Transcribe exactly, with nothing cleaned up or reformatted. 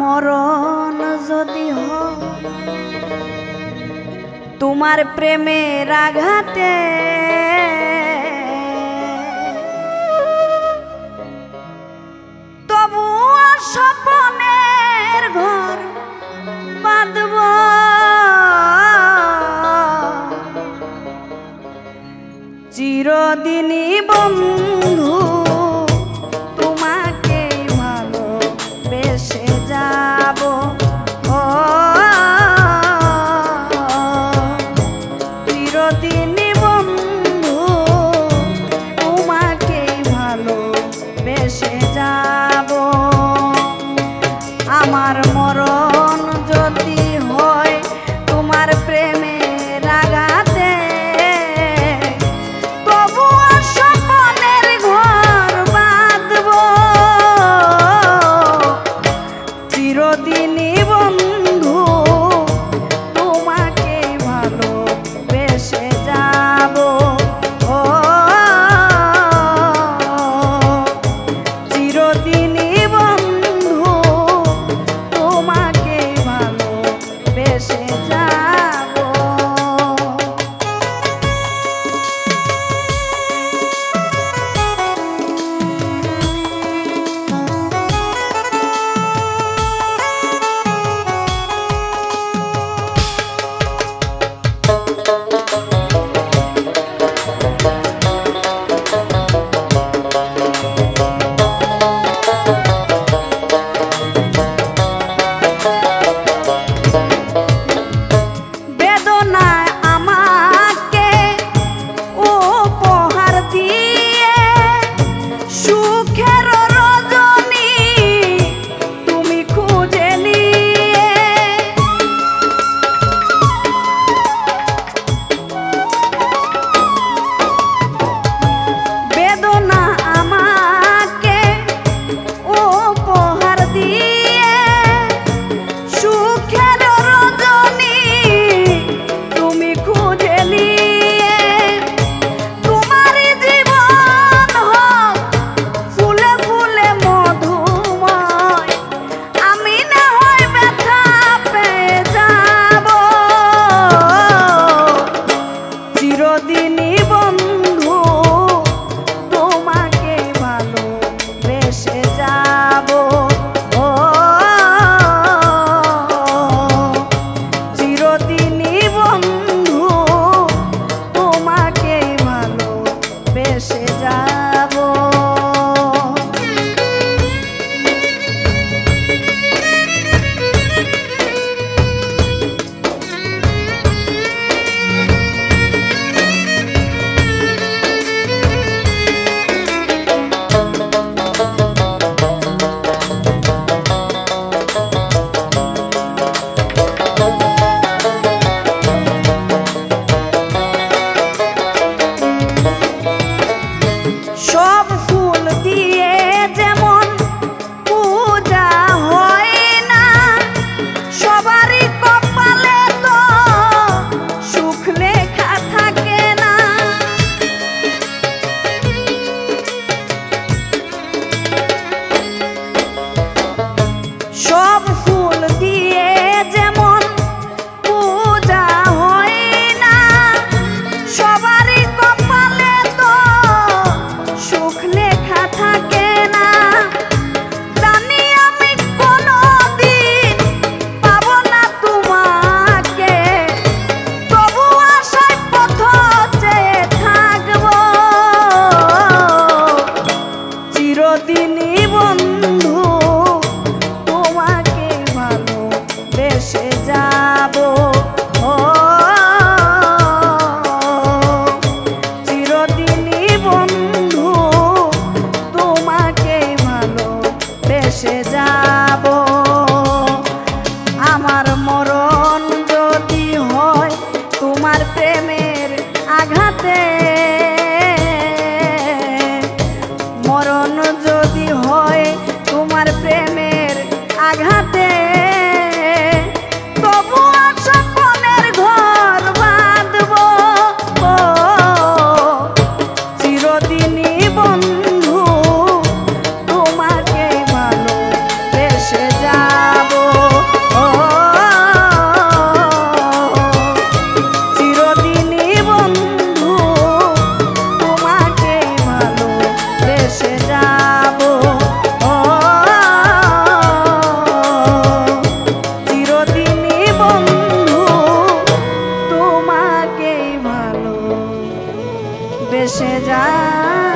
মরণ যদি হয় তোমার প্রেমের আঘাতে, তবু স্বপ্নের ঘর বাঁধব চিরদিনই বন্ধু তোমাকে ভালোবেসে যাব। ও চিরদিনই বন্ধু তোমাকে ভালোবেসে যাব। আমার মরণ যদি হয় তোমার প্রেমের আঘাতে, তবু স্বপ্নের ঘর বাঁধব চিরদিনই বন্ধু তোমাকে ভালোবেসে যাব। ও চিরদিনই বন্ধু তোমাকে ভালোবেসে যাব। বেদনায় আমাকে উপহার দিয়ে সুখের রজনী তুমি খুঁজে নিয়ে, বেদনা আমাকে উপহার দিয়ে সুখের রজনী তুমি খুঁজে নিয়ে, তোমার জীবন হোক ফুলে ফুলে মধুময়, আমি না হয় ব্যথা পেয়ে যাব চিরদিনই বন্ধু তোমাকে ভালোবেসে যাব। ও চিরদিনই বন্ধু তোমাকে ভালোবেসে যাব। সব ফুল দিয়ে যেমন পূজা হয় না, সবারই কপালে তো সুখ লেখা থাকে না। সব ফুল দিয়ে যেমন পূজা হয় না, সবারই কপালে তো সুখ লেখা থাকে না। জানি আমি কোনোদিন পাবো না তোমাকে, তবু আশায় পথ চেয়ে থাকবো চিরদিনই বন্ধু তোমাকে ভালোবেসে যাব। ও চিরদিনই বন্ধু তোমাকে ভালোবেসে যাব। আমার মরণ যদি হয় তোমার প্রেমের আঘাতে, মরণ যদি হয় তোমার প্রেমের আঘাতে, তবু স্বপ্নের ঘর বাঁধব চিরদিনই বন্ধু তোমাকে ভালোবেসে যাব। এসে যায়।